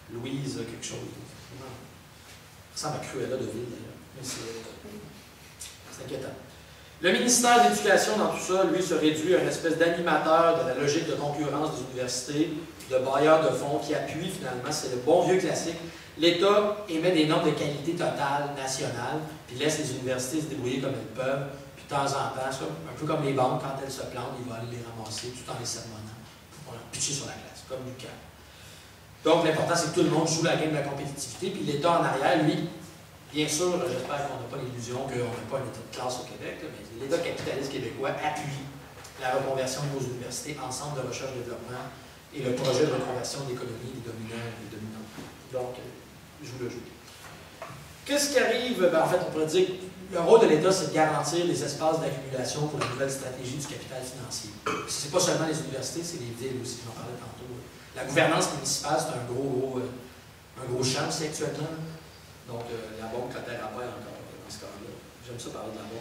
Louise quelque chose. Ça ressemble à Cruella de Vil, d'ailleurs. Mais c'est inquiétant. Le ministère de l'Éducation, dans tout ça, lui, se réduit à une espèce d'animateur de la logique de concurrence des universités, de bailleurs de fonds qui appuient finalement, c'est le bon vieux classique. L'État émet des normes de qualité totale, nationale, puis laisse les universités se débrouiller comme elles peuvent, puis de temps en temps, un peu comme les banques, quand elles se plantent, il va aller les ramasser tout en les sermonnant pour leur pitcher sur la classe, comme Lucas. Donc l'important, c'est que tout le monde joue la game de la compétitivité, puis l'État en arrière, lui, bien sûr, j'espère qu'on n'a pas l'illusion qu'on n'a pas un État de classe au Québec, là, mais l'État capitaliste québécois appuie la reconversion de nos universités, ensemble de recherche et développement, et le projet de reconversion de l'économie des dominants et des dominants. Donc, joue le jeu. Qu'est-ce qui arrive? Ben, en fait, on pourrait dire que le rôle de l'État, c'est de garantir les espaces d'accumulation pour la nouvelle stratégie du capital financier. Ce n'est pas seulement les universités, c'est les villes aussi, j'en parlais tantôt. La gouvernance municipale, c'est un gros champ aussi actuellement. Donc, la banque Clotaire Appel encore dans ce cas-là. J'aime ça parler de la banque.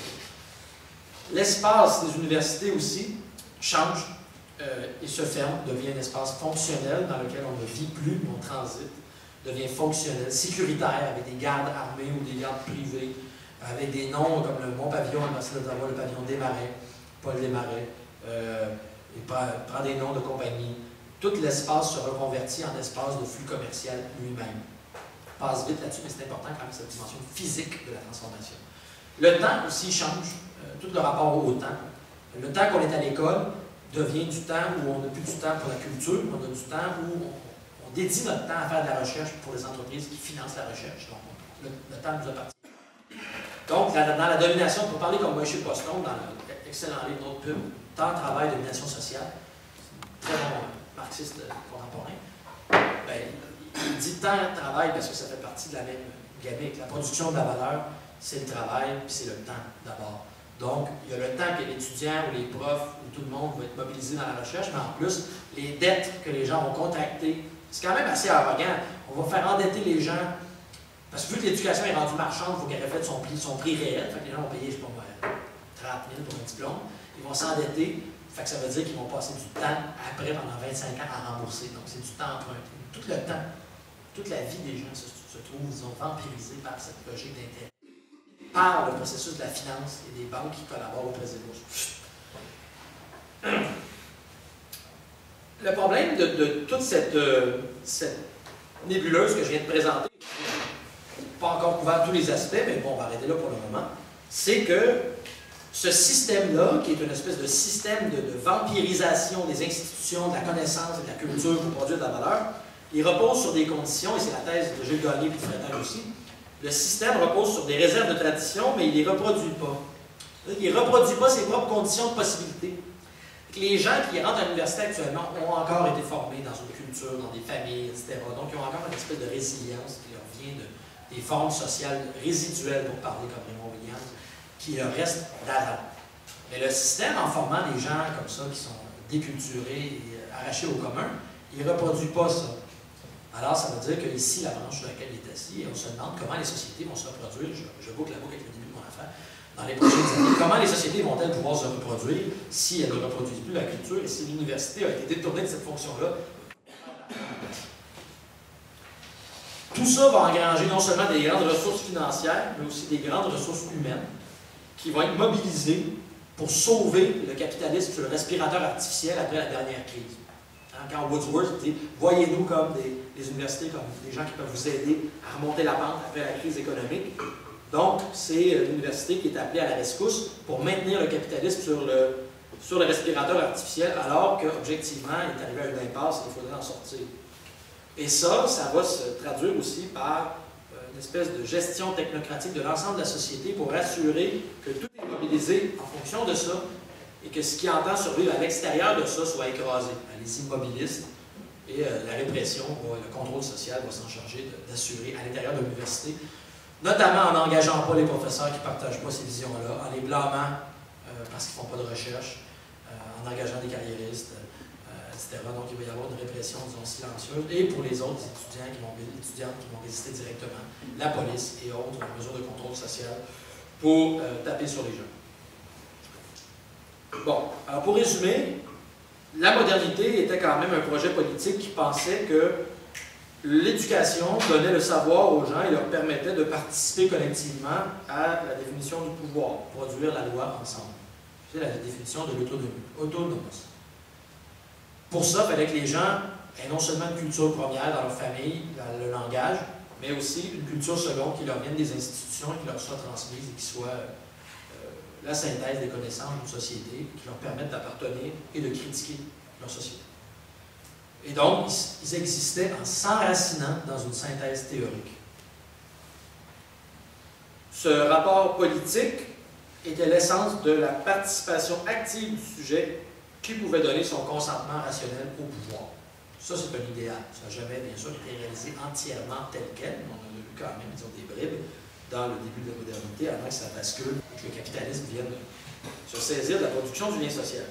L'espace des universités aussi change et se ferme, devient un espace fonctionnel dans lequel on ne vit plus, on transite, devient fonctionnel, sécuritaire, avec des gardes armés ou des gardes privés, avec des noms comme le Mont-Pavillon à l'Université d'Ottawa, le pavillon Desmarais, Paul Desmarais, et prend des noms de compagnie. Tout l'espace se reconvertit en espace de flux commercial lui-même. Passe vite là-dessus, mais c'est important quand même cette dimension physique de la transformation. Le temps aussi change, tout le rapport au temps. Le temps qu'on est à l'école devient du temps où on n'a plus du temps pour la culture, on a du temps où on dédie notre temps à faire de la recherche pour les entreprises qui financent la recherche. Donc, le temps nous appartient. Donc, dans la domination, pour parler comme Moshe Poston, dans l'excellent livre d'autres pubs, Temps, travail, domination sociale, très bon marxiste contemporain, ben, il dit temps, travail parce que ça fait partie de la même gamique. La production de la valeur, c'est le travail, puis c'est le temps d'abord. Donc, il y a le temps que l'étudiant ou les profs ou tout le monde va être mobilisé dans la recherche, mais en plus, les dettes que les gens vont contracter, c'est quand même assez arrogant. On va faire endetter les gens, parce que vu que l'éducation est rendue marchande, il faut qu'elle reflète son prix réel. Fait que les gens vont payer, je ne sais pas, 30 000 pour un diplôme. Ils vont s'endetter, fait que ça veut dire qu'ils vont passer du temps après, pendant 25 ans, à rembourser. Donc, c'est du temps emprunté. Tout le temps, toute la vie des gens se trouve, disons, vampirisée par cette logique d'intérêt, par le processus de la finance et des banques qui collaborent auprès des bourses. Le problème de toute cette nébuleuse que je viens de présenter, pas encore couvert tous les aspects, mais bon, on va arrêter là pour le moment, c'est que ce système-là, qui est une espèce de système de vampirisation des institutions, de la connaissance et de la culture pour produire de la valeur, il repose sur des conditions, et c'est la thèse de Gilles Gagné et de Frédéric aussi. Le système repose sur des réserves de tradition, mais il ne les reproduit pas. Il ne reproduit pas ses propres conditions de possibilité. Les gens qui rentrent à l'université actuellement ont encore été formés dans une culture, dans des familles, etc. Donc, ils ont encore une espèce de résilience qui leur vient des formes sociales résiduelles, pour parler comme Raymond Williams, qui leur restent d'avant. Mais le système, en formant des gens comme ça, qui sont déculturés et arrachés au commun, il ne reproduit pas ça. Alors, ça veut dire qu'ici, la branche sur laquelle il est assis, on se demande comment les sociétés vont se reproduire. Je boucle la boucle avec le début de mon affaire. Dans les prochaines années, comment les sociétés vont-elles pouvoir se reproduire si elles ne reproduisent plus la culture et si l'université a été détournée de cette fonction-là? Tout ça va engranger non seulement des grandes ressources financières, mais aussi des grandes ressources humaines qui vont être mobilisées pour sauver le capitalisme sur le respirateur artificiel après la dernière crise. Quand Wordsworth dit « Voyez-nous comme des universités, comme des gens qui peuvent vous aider à remonter la pente après la crise économique. » Donc, c'est l'université qui est appelée à la rescousse pour maintenir le capitalisme sur le respirateur artificiel, alors qu'objectivement, il est arrivé à une impasse et il faudrait en sortir. Et ça va se traduire aussi par une espèce de gestion technocratique de l'ensemble de la société pour assurer que tout est mobilisé en fonction de ça et que ce qui entend survivre à l'extérieur de ça soit écrasé. Les immobilistes et la répression, le contrôle social va s'en charger d'assurer à l'intérieur de l'université, notamment en n'engageant pas les professeurs qui ne partagent pas ces visions-là, en les blâmant parce qu'ils ne font pas de recherche, en engageant des carriéristes, etc. Donc, il va y avoir une répression, disons, silencieuse. Et pour les autres étudiantes qui vont résister directement, la police et autres mesures de contrôle social pour taper sur les gens. Bon, alors pour résumer, la modernité était quand même un projet politique qui pensait que l'éducation donnait le savoir aux gens et leur permettait de participer collectivement à la définition du pouvoir, produire la loi ensemble. C'est la définition de l'autonomie. Pour ça, il fallait que les gens aient non seulement une culture première dans leur famille, dans le langage, mais aussi une culture seconde qui leur vienne des institutions, qui leur soit transmise et qui soit la synthèse des connaissances d'une société, qui leur permettent d'appartenir et de critiquer leur société. Et donc, ils existaient en s'enracinant dans une synthèse théorique. Ce rapport politique était l'essence de la participation active du sujet qui pouvait donner son consentement rationnel au pouvoir. Ça, c'est un idéal. Ça n'a jamais, bien sûr, été réalisé entièrement tel quel, mais on en a vu quand même, disons, des bribes dans le début de la modernité, avant que ça bascule et que le capitalisme vienne se saisir de la production du lien social.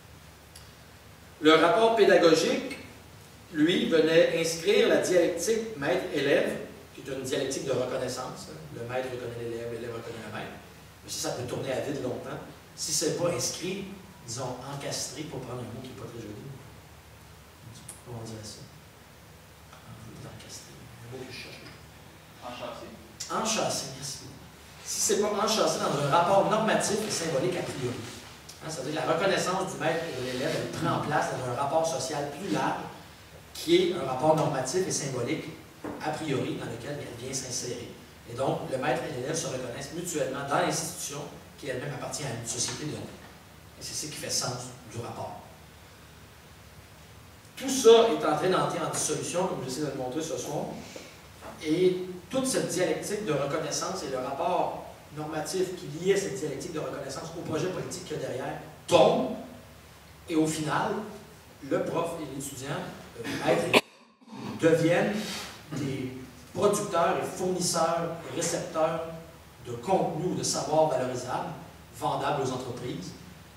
Le rapport pédagogique, lui, venait inscrire la dialectique maître-élève, qui est une dialectique de reconnaissance. Le maître reconnaît l'élève, l'élève reconnaît le maître. Mais ça peut tourner à vide longtemps. Si ce n'est pas inscrit, disons, encastré, pour prendre un mot qui n'est pas très joli. Comment on dirait ça? Encastré. Un mot que je cherche. Enchâssé. Enchâssé, merci. Si ce n'est pas enchâssé dans un rapport normatif et symbolique a priori. C'est-à-dire que la reconnaissance du maître et de l'élève, elle prend en place dans un rapport social plus large, qui est un rapport normatif et symbolique a priori dans lequel elle vient s'insérer. Et donc, le maître et l'élève se reconnaissent mutuellement dans l'institution qui elle-même appartient à une société donnée. Et c'est ce qui fait sens du rapport. Tout ça est en train d'entrer en dissolution, comme j'essaie de le montrer ce soir. Et toute cette dialectique de reconnaissance et le rapport normatif qui liait cette dialectique de reconnaissance au projet politique qu'il y a derrière tombe. Et au final, le prof et l'étudiant, le maître, deviennent des producteurs et fournisseurs et récepteurs de contenu ou de savoir valorisable, vendable aux entreprises.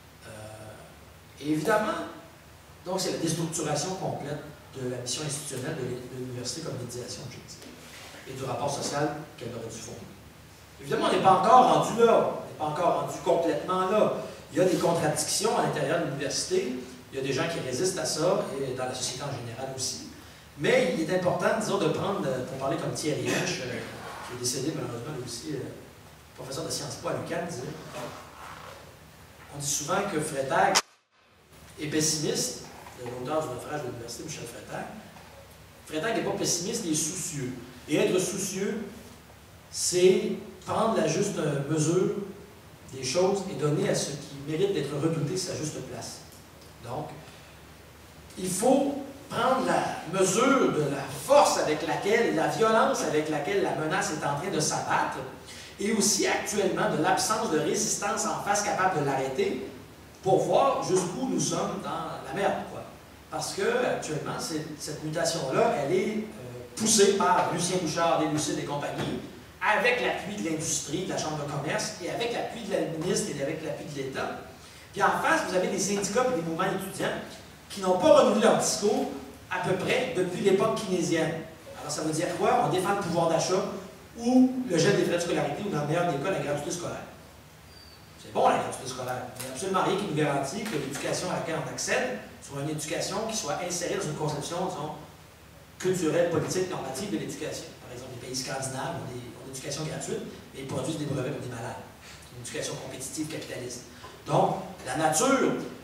Et évidemment, donc c'est la déstructuration complète de la mission institutionnelle de l'université comme médiation objective et du rapport social qu'elle aurait dû fonder. Évidemment, on n'est pas encore rendu là, on n'est pas encore rendu complètement là. Il y a des contradictions à l'intérieur de l'université, il y a des gens qui résistent à ça, et dans la société en général aussi. Mais il est important, disons, de prendre, pour parler comme Thierry H, qui est décédé malheureusement lui aussi, professeur de Sciences Po à l'UQAM, disait, on dit souvent que Freytag est pessimiste, l'auteur du naufrage de l'université, Michel Freytag. Freytag n'est pas pessimiste, il est soucieux. Et être soucieux, c'est prendre la juste mesure des choses et donner à ce qui mérite d'être redouté sa juste place. Donc, il faut prendre la mesure de la force avec laquelle, la violence avec laquelle la menace est en train de s'abattre, et aussi actuellement de l'absence de résistance en face capable de l'arrêter, pour voir jusqu'où nous sommes dans la merde, quoi. Parce que actuellement, cette mutation-là, elle est poussée par Lucien Bouchard, des Lucides et compagnie, avec l'appui de l'industrie, de la Chambre de commerce, et avec l'appui de la ministre et avec l'appui de l'État. Puis en face, vous avez des syndicats et des mouvements étudiants qui n'ont pas renouvelé leur discours à peu près depuis l'époque keynésienne. Alors ça veut dire quoi? On défend le pouvoir d'achat ou le gel des frais de scolarité ou dans le meilleur des cas, la gratuité scolaire. C'est bon la gratuité scolaire, mais il n'y a absolument rien qui nous garantit que l'éducation à laquelle on accède soit une éducation qui soit insérée dans une conception, disons, culturelle, politique, normative de l'éducation. Par exemple, les pays scandinaves ont une éducation gratuite, mais ils produisent des brevets comme des malades. Une éducation compétitive capitaliste. Donc, la nature